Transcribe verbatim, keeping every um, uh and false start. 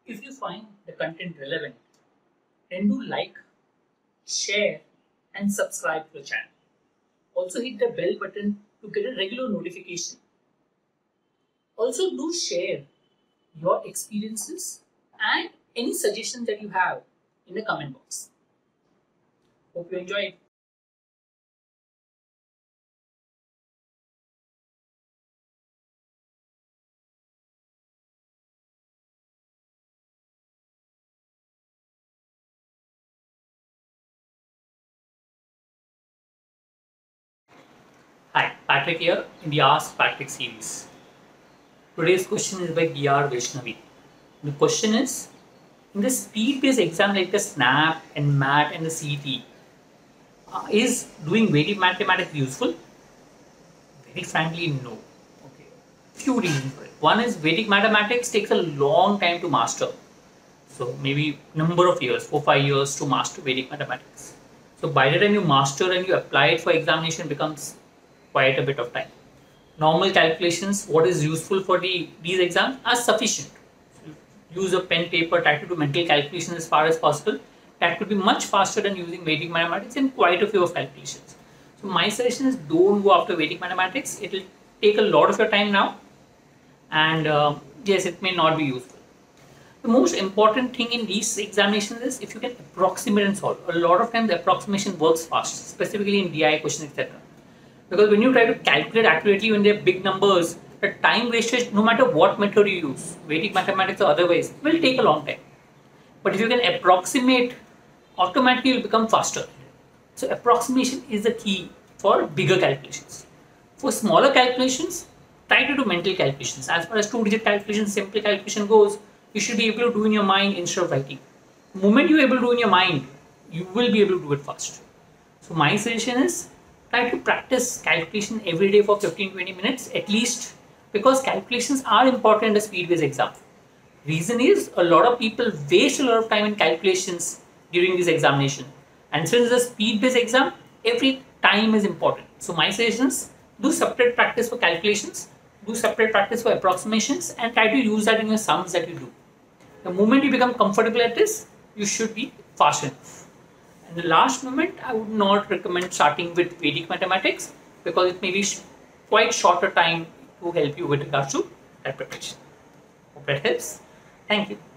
If you find the content relevant, then do like, share, and subscribe to the channel. Also hit the bell button to get a regular notification. Also do share your experiences and any suggestions that you have in the comment box. Hope you enjoyed. Hi, Patrick here in the Ask Patrick series. Today's question is by B R Vaishnavi. The question is, in the speed-based exam like the SNAP and M A T and the C E T, uh, is doing Vedic mathematics useful? Very frankly, no. Okay. Few reasons for it. One is Vedic mathematics takes a long time to master. So maybe number of years, four, five years to master Vedic mathematics. So by the time you master and you apply it for examination, it becomes quite a bit of time. Normal calculations, what is useful for the these exams, are sufficient. So use a pen, paper, try to do mental calculations as far as possible. That could be much faster than using Vedic mathematics in quite a few of calculations. So my suggestion is don't go after Vedic mathematics. It will take a lot of your time now, and uh, yes, it may not be useful. The most important thing in these examinations is if you can approximate and solve. A lot of times the approximation works fast, specifically in D I questions, et cetera. Because when you try to calculate accurately when they're big numbers, the time wastage, no matter what method you use, Vedic mathematics or otherwise, will take a long time. But if you can approximate, automatically it will become faster. So approximation is the key for bigger calculations. For smaller calculations, try to do mental calculations. As far as two-digit calculation, simple calculation goes, you should be able to do in your mind instead of writing. The moment you're able to do in your mind, you will be able to do it fast. So my suggestion is, try to practice calculation every day for fifteen to twenty minutes at least, because calculations are important in the speed-based exam. Reason is, a lot of people waste a lot of time in calculations during this examination. And since the speed-based exam, every time is important. So my suggestion is, do separate practice for calculations, do separate practice for approximations, and try to use that in your sums that you do. The moment you become comfortable at this, you should be fast enough. And the last moment, I would not recommend starting with Vedic mathematics because it may be sh quite shorter time to help you with regards to that preparation. Hope that helps. Thank you.